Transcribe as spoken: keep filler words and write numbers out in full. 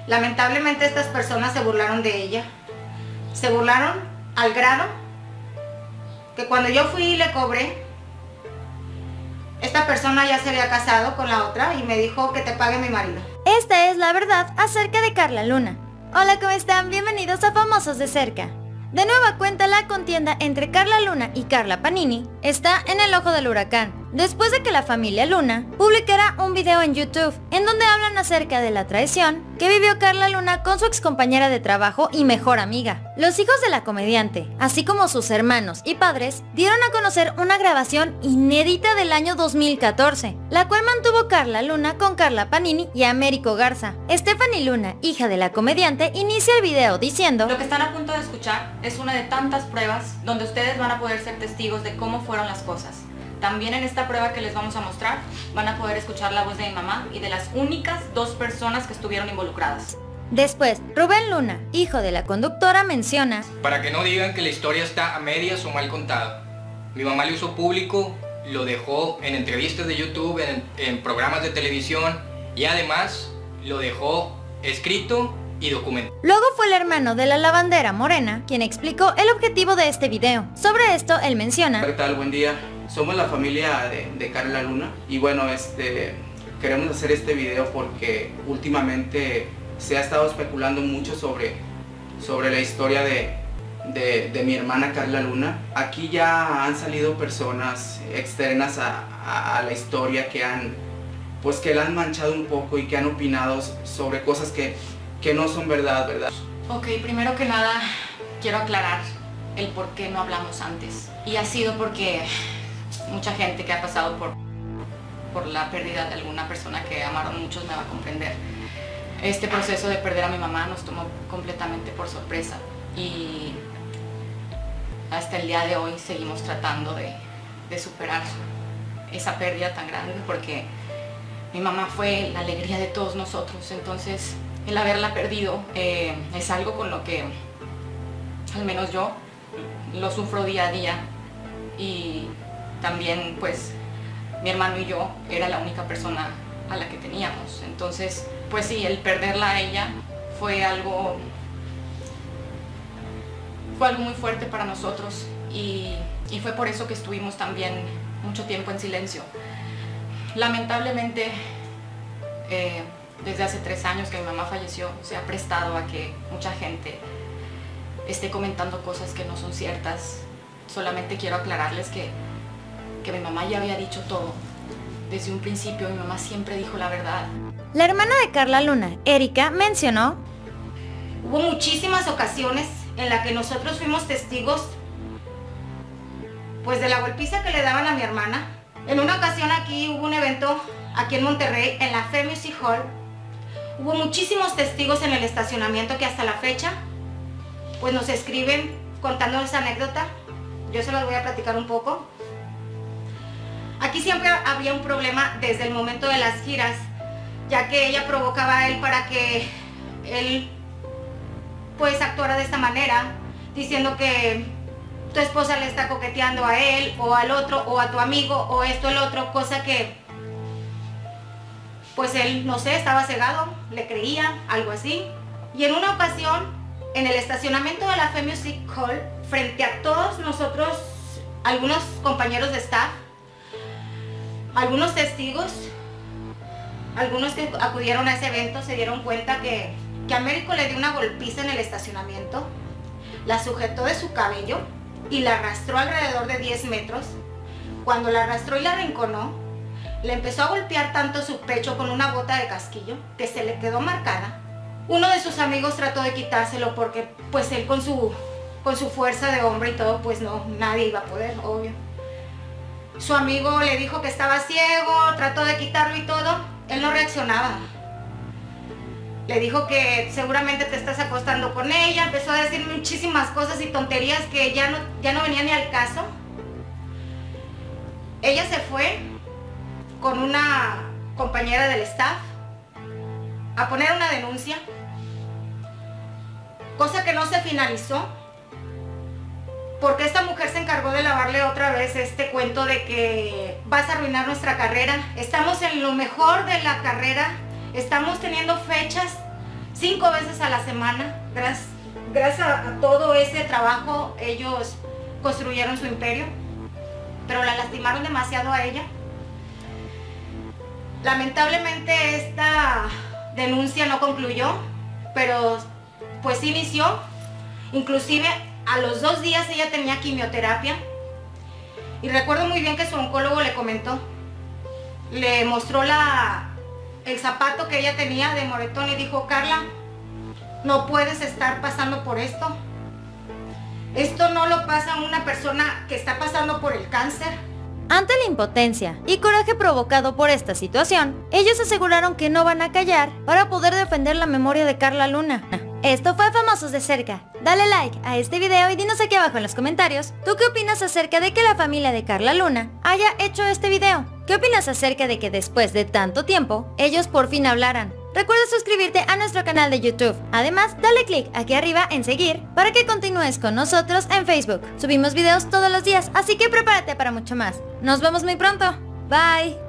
Lamentablemente estas personas se burlaron de ella. Se burlaron al grado que cuando yo fui y le cobré, esta persona ya se había casado con la otra y me dijo que te pague mi marido. Esta es la verdad acerca de Carla Luna. Hola, ¿cómo están? Bienvenidos a Famosos de Cerca. De nueva cuenta, la contienda entre Carla Luna y Carla Panini está en el ojo del huracán, después de que la familia Luna publicara un video en YouTube en donde hablan acerca de la traición que vivió Carla Luna con su excompañera de trabajo y mejor amiga. Los hijos de la comediante, así como sus hermanos y padres, dieron a conocer una grabación inédita del año dos mil catorce, la cual mantuvo Carla Luna con Carla Panini y Américo Garza. Stephanie Luna, hija de la comediante, inicia el video diciendo: lo que están a punto de escuchar es una de tantas pruebas donde ustedes van a poder ser testigos de cómo fueron las cosas. También en esta prueba que les vamos a mostrar van a poder escuchar la voz de mi mamá y de las únicas dos personas que estuvieron involucradas. Después, Rubén Luna, hijo de la conductora, menciona: para que no digan que la historia está a medias o mal contada. Mi mamá lo hizo público, lo dejó en entrevistas de YouTube, en, en programas de televisión y además lo dejó escrito y documentado. Luego fue el hermano de la lavandera Morena quien explicó el objetivo de este video. Sobre esto, él menciona: ¿qué tal? Buen día. Somos la familia de, de Carla Luna y bueno, este, queremos hacer este video porque últimamente se ha estado especulando mucho sobre, sobre la historia de, de, de mi hermana Carla Luna. Aquí ya han salido personas externas a, a, a la historia que han, pues que la han manchado un poco y que han opinado sobre cosas que, que no son verdad, ¿verdad? Ok, primero que nada quiero aclarar el por qué no hablamos antes. Y ha sido porque mucha gente que ha pasado por, por la pérdida de alguna persona que amaron muchos me va a comprender. Este proceso de perder a mi mamá nos tomó completamente por sorpresa y hasta el día de hoy seguimos tratando de, de superar esa pérdida tan grande porque mi mamá fue la alegría de todos nosotros. Entonces el haberla perdido eh, es algo con lo que al menos yo lo sufro día a día y también pues mi hermano y yo era la única persona a la que teníamos. Entonces pues sí, el perderla a ella fue algo fue algo muy fuerte para nosotros y, y fue por eso que estuvimos también mucho tiempo en silencio. Lamentablemente eh, desde hace tres años que mi mamá falleció se ha prestado a que mucha gente esté comentando cosas que no son ciertas. Solamente quiero aclararles que que mi mamá ya había dicho todo. Desde un principio mi mamá siempre dijo la verdad. La hermana de Carla Luna, Erika, mencionó: hubo muchísimas ocasiones en las que nosotros fuimos testigos pues de la golpiza que le daban a mi hermana. En una ocasión aquí hubo un evento aquí en Monterrey, en la Fe Music Hall. Hubo muchísimos testigos en el estacionamiento que hasta la fecha pues nos escriben contándonos esa anécdota. Yo se los voy a platicar un poco. Aquí siempre había un problema desde el momento de las giras, ya que ella provocaba a él para que él pues actuara de esta manera, diciendo que tu esposa le está coqueteando a él o al otro o a tu amigo o esto el otro, cosa que pues él, no sé, estaba cegado, le creía, algo así. Y en una ocasión, en el estacionamiento de la Fe Music Hall, frente a todos nosotros, algunos compañeros de staff, algunos testigos, algunos que acudieron a ese evento se dieron cuenta que, que Américo le dio una golpiza en el estacionamiento, la sujetó de su cabello y la arrastró alrededor de diez metros. Cuando la arrastró y la arrinconó, le empezó a golpear tanto su pecho con una bota de casquillo que se le quedó marcada. Uno de sus amigos trató de quitárselo porque pues él con su, con su fuerza de hombre y todo, pues no, nadie iba a poder, obvio. Su amigo le dijo que estaba ciego, trató de quitarlo y todo, él no reaccionaba. Le dijo que seguramente te estás acostando con ella, empezó a decir muchísimas cosas y tonterías que ya no, ya no venían ni al caso. Ella se fue con una compañera del staff a poner una denuncia, cosa que no se finalizó. Porque esta mujer se encargó de lavarle otra vez este cuento de que vas a arruinar nuestra carrera. Estamos en lo mejor de la carrera, estamos teniendo fechas cinco veces a la semana. Gracias, gracias a, a todo ese trabajo ellos construyeron su imperio, pero la lastimaron demasiado a ella. Lamentablemente esta denuncia no concluyó, pero pues inició. Inclusive a los dos días ella tenía quimioterapia y recuerdo muy bien que su oncólogo le comentó, le mostró la, el zapato que ella tenía de moretón y dijo: Carla, no puedes estar pasando por esto. Esto no lo pasa a una persona que está pasando por el cáncer. Ante la impotencia y coraje provocado por esta situación, ellos aseguraron que no van a callar para poder defender la memoria de Carla Luna. Esto fue Famosos de Cerca. Dale like a este video y dinos aquí abajo en los comentarios, ¿tú qué opinas acerca de que la familia de Carla Luna haya hecho este video? ¿Qué opinas acerca de que después de tanto tiempo, ellos por fin hablaran? Recuerda suscribirte a nuestro canal de YouTube. Además, dale click aquí arriba en seguir para que continúes con nosotros en Facebook. Subimos videos todos los días, así que prepárate para mucho más. Nos vemos muy pronto. Bye.